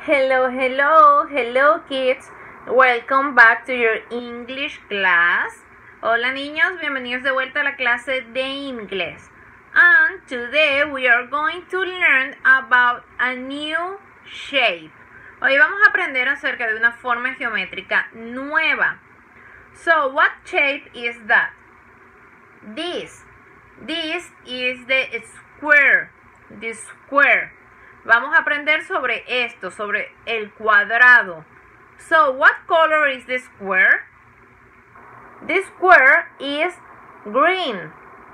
Hello kids. Welcome back to your English class. Hola niños, bienvenidos de vuelta a la clase de inglés. And today we are going to learn about a new shape. Hoy vamos a aprender acerca de una forma geométrica nueva. So, what shape is that? This is the square. The square. Vamos a aprender sobre esto, sobre el cuadrado. So, what color is the square? The square is green.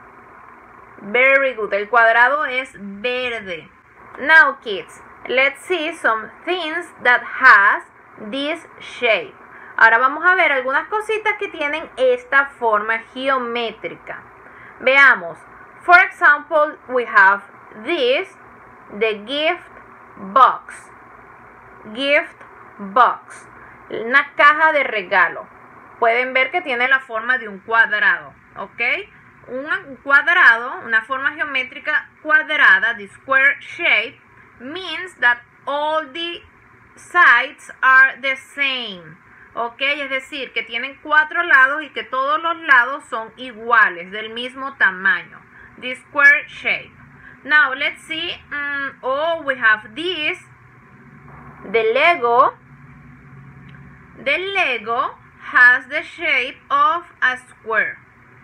Very good. El cuadrado es verde. Now, kids, let's see some things that has this shape. Ahora vamos a ver algunas cositas que tienen esta forma geométrica. Veamos. For example, we have this. The gift box. Gift box. Una caja de regalo. Pueden ver que tiene la forma de un cuadrado. ¿Ok? Un cuadrado, una forma geométrica cuadrada, the square shape, means that all the sides are the same. ¿Ok? Es decir, que tienen 4 lados y que todos los lados son iguales, del mismo tamaño. The square shape. Now, let's see. We have this. The Lego. The Lego has the shape of a square.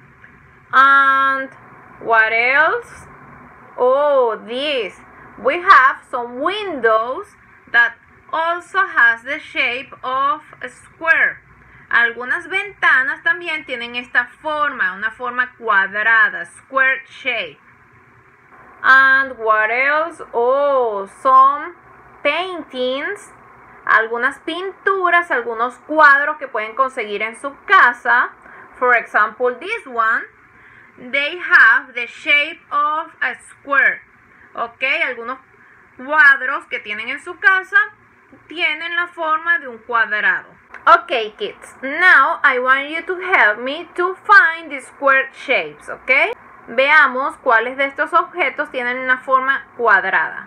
And what else? Oh, this. We have some windows that also has the shape of a square. Algunas ventanas también tienen esta forma, una forma cuadrada, square shape. And what else? Oh, some paintings, algunas pinturas, algunos cuadros que pueden conseguir en su casa. For example, this one, they have the shape of a square. Ok, algunos cuadros que tienen en su casa tienen la forma de un cuadrado. Ok, kids, now I want you to help me to find the square shapes, ok? Veamos cuáles de estos objetos tienen una forma cuadrada.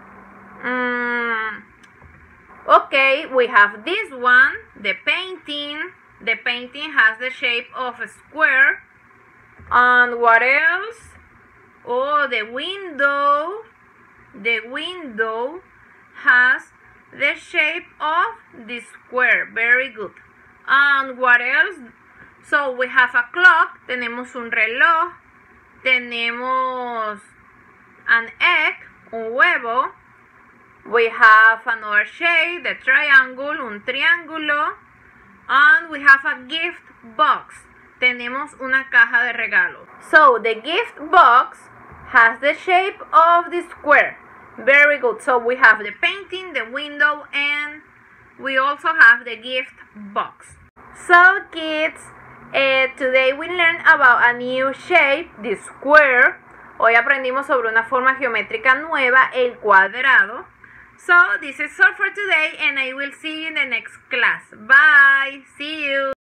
Okay, we have this one, the painting. The painting has the shape of a square. And what else? Oh, the window. The window has the shape of the square. Very good. And what else? So we have a clock. Tenemos un reloj. Tenemos an egg, un huevo. We have another shape, the triangle, un triángulo. And we have a gift box. Tenemos una caja de regalo. So, the gift box has the shape of the square. Very good. So, we have the painting, the window, and we also have the gift box. So, kids, today we learned about a new shape, the square. Hoy aprendimos sobre una forma geométrica nueva, el cuadrado. So, this is all for today and I will see you in the next class. Bye. See you.